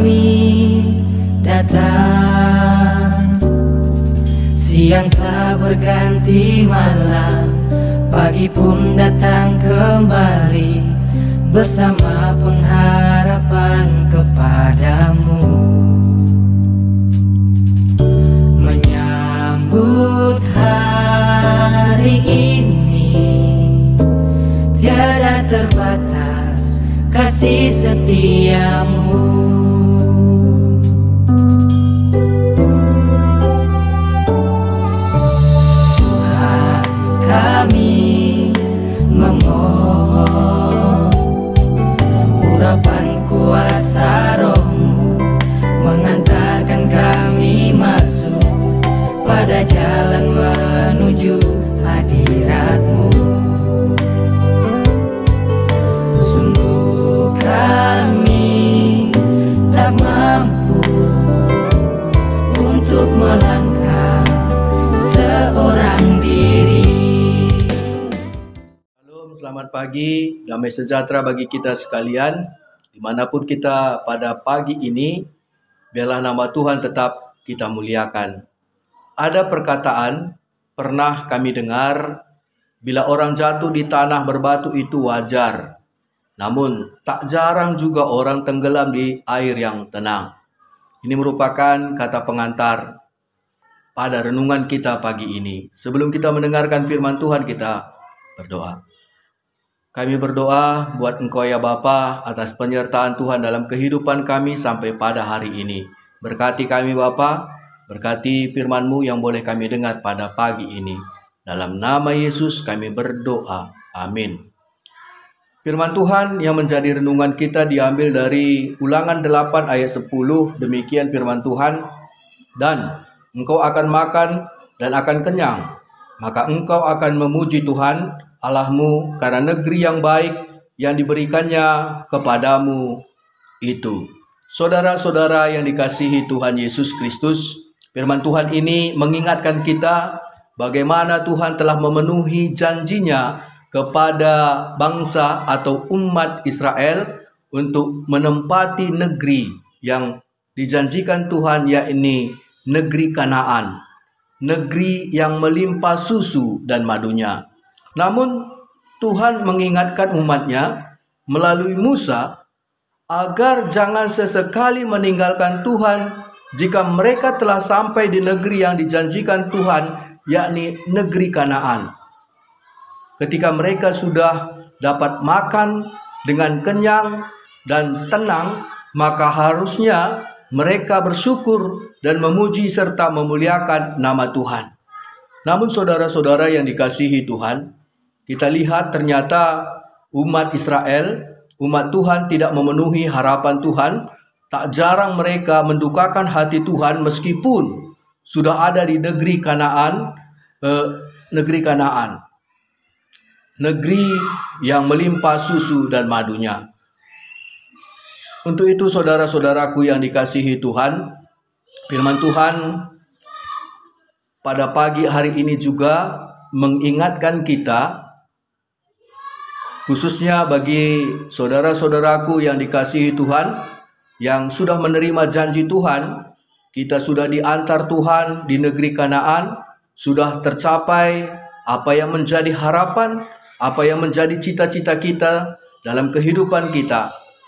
kami datang. Siang telah berganti malam, pagi pun datang kembali, bersama pengharapan kepadamu. Menyambut hari ini, tiada terbatas kasih setiamu. Tuhan, kami memohon urapan kuasa Roh-Mu mengantarkan kami masuk pada jalan menuju hadirat-Mu. Sungguh kami tak mampu untuk melangkah seorang diri. Shalom, selamat pagi, damai sejahtera bagi kita sekalian, dimanapun kita pada pagi ini. Biarlah nama Tuhan tetap kita muliakan. Ada perkataan pernah kami dengar, bila orang jatuh di tanah berbatu itu wajar. Namun tak jarang juga orang tenggelam di air yang tenang. Ini merupakan kata pengantar pada renungan kita pagi ini. Sebelum kita mendengarkan firman Tuhan, kita berdoa. Kami berdoa buat Engkau ya Bapa atas penyertaan Tuhan dalam kehidupan kami sampai pada hari ini. Berkati kami Bapa, berkati firman-Mu yang boleh kami dengar pada pagi ini. Dalam nama Yesus kami berdoa. Amin. Firman Tuhan yang menjadi renungan kita diambil dari Ulangan 8 ayat 10. Demikian firman Tuhan. Dan engkau akan makan dan akan kenyang, maka engkau akan memuji Tuhan Allahmu karena negeri yang baik yang diberikannya kepadamu itu. Saudara-saudara yang dikasihi Tuhan Yesus Kristus, firman Tuhan ini mengingatkan kita bagaimana Tuhan telah memenuhi janjinya kepada bangsa atau umat Israel untuk menempati negeri yang dijanjikan Tuhan, yakni negeri Kanaan, negeri yang melimpah susu dan madunya. Namun Tuhan mengingatkan umatnya melalui Musa agar jangan sesekali meninggalkan Tuhan jika mereka telah sampai di negeri yang dijanjikan Tuhan, yakni negeri Kanaan. Ketika mereka sudah dapat makan dengan kenyang dan tenang, maka harusnya mereka bersyukur dan memuji serta memuliakan nama Tuhan. Namun saudara-saudara yang dikasihi Tuhan, kita lihat ternyata umat Israel, umat Tuhan tidak memenuhi harapan Tuhan. Tak jarang mereka mendukakan hati Tuhan meskipun sudah ada di negeri Kanaan, negeri yang melimpah susu dan madunya. Untuk itu saudara-saudaraku yang dikasihi Tuhan, firman Tuhan pada pagi hari ini juga mengingatkan kita, khususnya bagi saudara-saudaraku yang dikasihi Tuhan, yang sudah menerima janji Tuhan. Kita sudah diantar Tuhan di negeri Kanaan, sudah tercapai apa yang menjadi harapan, apa yang menjadi cita-cita kita dalam kehidupan kita.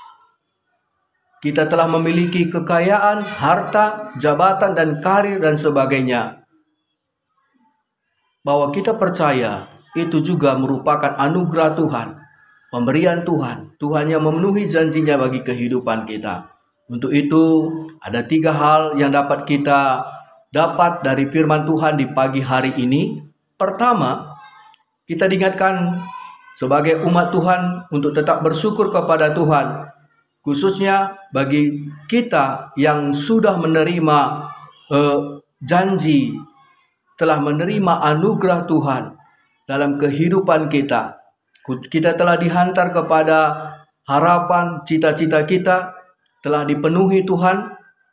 Kita telah memiliki kekayaan, harta, jabatan, dan karir, dan sebagainya. Bahwa kita percaya itu juga merupakan anugerah Tuhan, pemberian Tuhan. Tuhan yang memenuhi janjinya bagi kehidupan kita. Untuk itu ada 3 hal yang dapat kita dapat dari firman Tuhan di pagi hari ini. Pertama, kita diingatkan sebagai umat Tuhan untuk tetap bersyukur kepada Tuhan, khususnya bagi kita yang sudah menerima janji, telah menerima anugerah Tuhan dalam kehidupan kita. Kita telah dihantar kepada harapan, cita-cita kita telah dipenuhi Tuhan.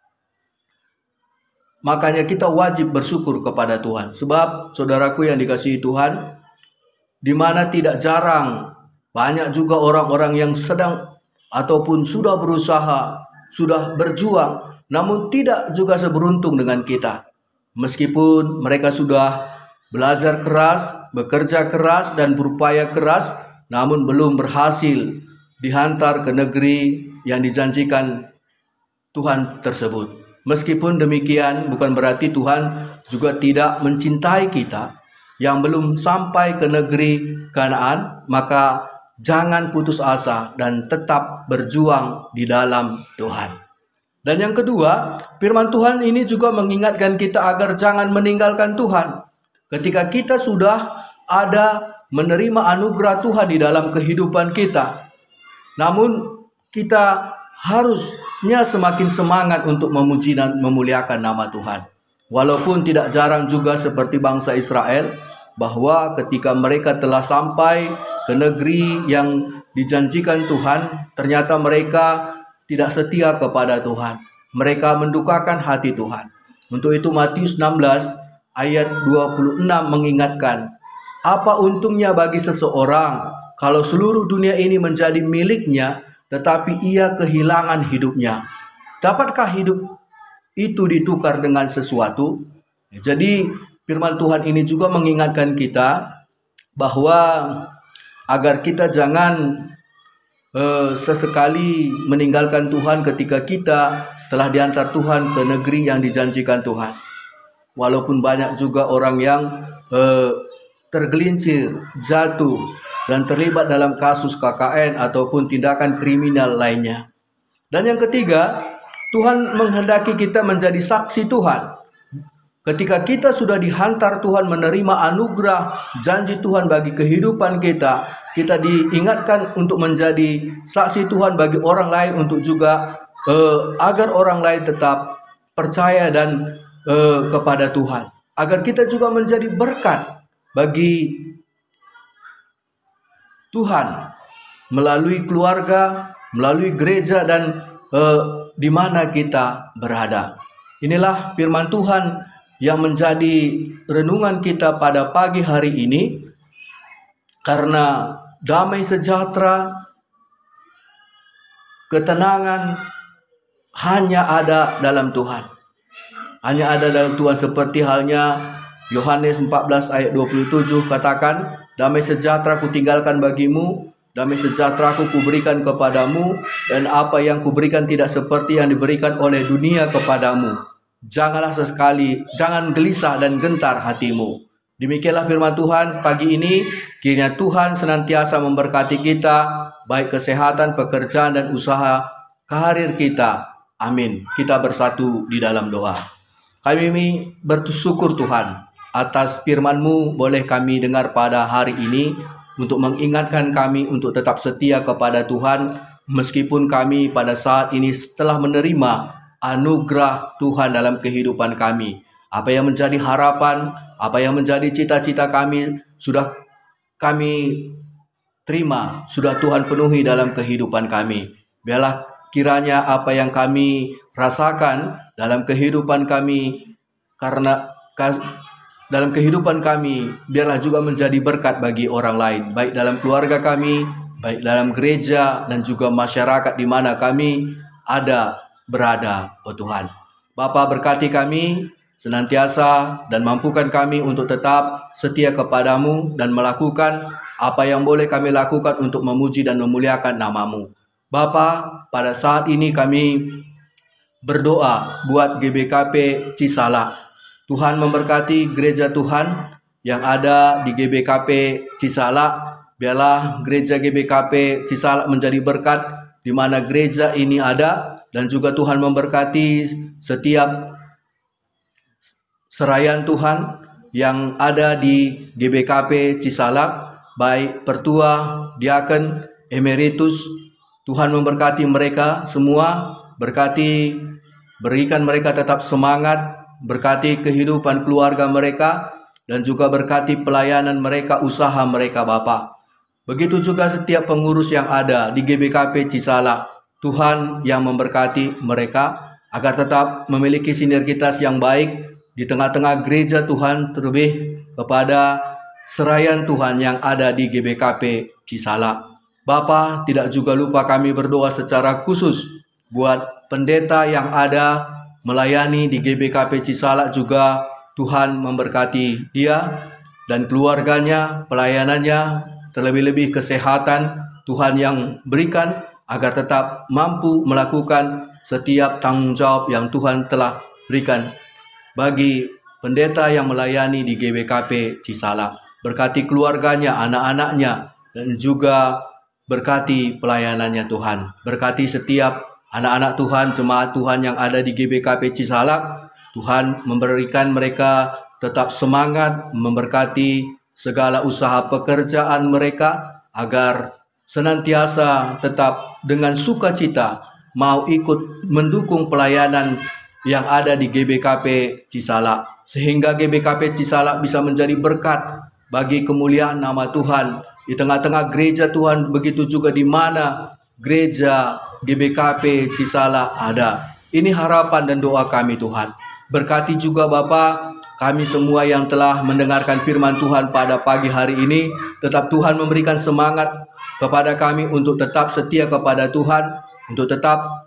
Makanya kita wajib bersyukur kepada Tuhan. Sebab saudaraku yang dikasihi Tuhan, di mana tidak jarang banyak juga orang-orang yang sedang ataupun sudah berusaha sudah berjuang, namun tidak juga seberuntung dengan kita. Meskipun mereka sudah belajar keras, bekerja keras, dan berupaya keras, namun belum berhasil dihantar ke negeri yang dijanjikan Tuhan tersebut. Meskipun demikian, bukan berarti Tuhan juga tidak mencintai kita yang belum sampai ke negeri Kanaan. Maka jangan putus asa dan tetap berjuang di dalam Tuhan. Dan yang kedua, firman Tuhan ini juga mengingatkan kita agar jangan meninggalkan Tuhan. Ketika kita sudah ada menerima anugerah Tuhan di dalam kehidupan kita, namun kita harusnya semakin semangat untuk memuji dan memuliakan nama Tuhan. Walaupun tidak jarang juga seperti bangsa Israel, bahwa ketika mereka telah sampai ke negeri yang dijanjikan Tuhan, ternyata mereka tidak setia kepada Tuhan. Mereka mendukakan hati Tuhan. Untuk itu Matius 16 ayat 26 mengingatkan, apa untungnya bagi seseorang kalau seluruh dunia ini menjadi miliknya, tetapi ia kehilangan hidupnya? Dapatkah hidup itu ditukar dengan sesuatu? Jadi firman Tuhan ini juga mengingatkan kita bahwa agar kita jangan sesekali meninggalkan Tuhan ketika kita telah diantar Tuhan ke negeri yang dijanjikan Tuhan. Walaupun banyak juga orang yang tergelincir, jatuh, dan terlibat dalam kasus KKN ataupun tindakan kriminal lainnya. Dan yang ketiga, Tuhan menghendaki kita menjadi saksi Tuhan. Ketika kita sudah dihantar Tuhan menerima anugerah janji Tuhan bagi kehidupan kita, kita diingatkan untuk menjadi saksi Tuhan bagi orang lain, untuk juga agar orang lain tetap percaya dan kepada Tuhan. Agar kita juga menjadi berkat bagi Tuhan melalui keluarga, melalui gereja, dan di mana kita berada. Inilah firman Tuhan yang menjadi renungan kita pada pagi hari ini. Karena damai sejahtera, ketenangan hanya ada dalam Tuhan. Hanya ada dalam Tuhan, seperti halnya Yohanes 14 ayat 27 katakan, damai sejahtera kutinggalkan bagimu, damai sejahtera ku berikan kepadamu, dan apa yang kuberikan tidak seperti yang diberikan oleh dunia kepadamu. Janganlah sesekali, jangan gelisah dan gentar hatimu. Demikianlah firman Tuhan pagi ini. Kiranya Tuhan senantiasa memberkati kita, baik kesehatan, pekerjaan, dan usaha karir kita. Amin. Kita bersatu di dalam doa. Kami bersyukur Tuhan atas firman-Mu, boleh kami dengar pada hari ini untuk mengingatkan kami untuk tetap setia kepada Tuhan, meskipun kami pada saat ini setelah menerima anugerah Tuhan dalam kehidupan kami. Apa yang menjadi harapan, apa yang menjadi cita-cita kami, sudah kami terima, sudah Tuhan penuhi dalam kehidupan kami. Biarlah kiranya apa yang kami rasakan dalam kehidupan kami, dalam kehidupan kami, biarlah juga menjadi berkat bagi orang lain, baik dalam keluarga kami, baik dalam gereja, dan juga masyarakat di mana kami berada, oh Tuhan. Bapa, berkati kami senantiasa dan mampukan kami untuk tetap setia kepadamu dan melakukan apa yang boleh kami lakukan untuk memuji dan memuliakan nama-Mu. Bapa, pada saat ini kami berdoa buat GBKP Cisalak. Tuhan memberkati gereja Tuhan yang ada di GBKP Cisalak. Biarlah gereja GBKP Cisalak menjadi berkat di mana gereja ini ada. Dan juga Tuhan memberkati setiap seraian Tuhan yang ada di GBKP Cisalak, baik pertua, diaken, emeritus. Tuhan memberkati mereka semua, berikan mereka tetap semangat, berkati kehidupan keluarga mereka, dan juga berkati pelayanan mereka, usaha mereka Bapa. Begitu juga setiap pengurus yang ada di GBKP Cisalak. Tuhan yang memberkati mereka agar tetap memiliki sinergitas yang baik di tengah-tengah gereja Tuhan, terlebih kepada seraian Tuhan yang ada di GBKP Cisalak. Bapa, tidak juga lupa kami berdoa secara khusus Buat pendeta yang ada melayani di GBKP Cisalak juga, Tuhan memberkati dia dan keluarganya, pelayanannya, terlebih-lebih kesehatan Tuhan yang berikan agar tetap mampu melakukan setiap tanggung jawab yang Tuhan telah berikan bagi pendeta yang melayani di GBKP Cisalak. Berkati keluarganya, anak-anaknya, dan juga berkati pelayanannya Tuhan. Berkati setiap anak-anak Tuhan, jemaat Tuhan yang ada di GBKP Cisalak. Tuhan memberikan mereka tetap semangat, memberkati segala usaha pekerjaan mereka agar senantiasa tetap dengan sukacita mau ikut mendukung pelayanan yang ada di GBKP Cisalak, sehingga GBKP Cisalak bisa menjadi berkat bagi kemuliaan nama Tuhan di tengah-tengah gereja Tuhan, begitu juga di mana gereja GBKP Cisalak ada. Ini harapan dan doa kami Tuhan. Berkati juga Bapa kami semua yang telah mendengarkan firman Tuhan pada pagi hari ini. Tetap Tuhan memberikan semangat kepada kami untuk tetap setia kepada Tuhan, untuk tetap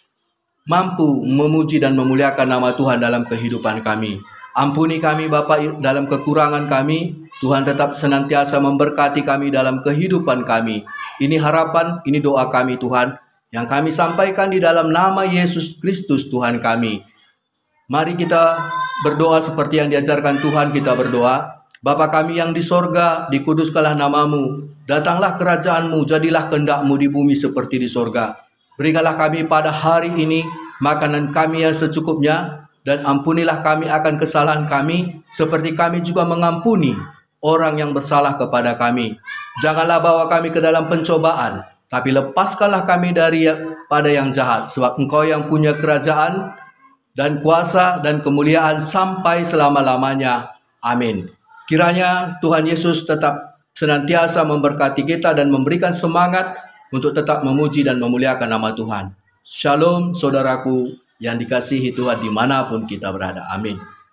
mampu memuji dan memuliakan nama Tuhan dalam kehidupan kami. Ampuni kami Bapa dalam kekurangan kami. Tuhan tetap senantiasa memberkati kami dalam kehidupan kami. Ini harapan, ini doa kami Tuhan, yang kami sampaikan di dalam nama Yesus Kristus Tuhan kami. Mari kita berdoa seperti yang diajarkan Tuhan. Kita berdoa. Bapa kami yang di sorga, dikuduskanlah namamu. Datanglah kerajaanmu, jadilah kehendak-mu di bumi seperti di sorga. Berikanlah kami pada hari ini makanan kami yang secukupnya, dan ampunilah kami akan kesalahan kami, seperti kami juga mengampuni orang yang bersalah kepada kami. Janganlah bawa kami ke dalam pencobaan, tapi lepaskanlah kami daripada yang jahat, sebab Engkau yang punya kerajaan dan kuasa dan kemuliaan sampai selama-lamanya. Amin. Kiranya Tuhan Yesus tetap senantiasa memberkati kita dan memberikan semangat untuk tetap memuji dan memuliakan nama Tuhan. Shalom saudaraku yang dikasihi Tuhan dimanapun kita berada. Amin.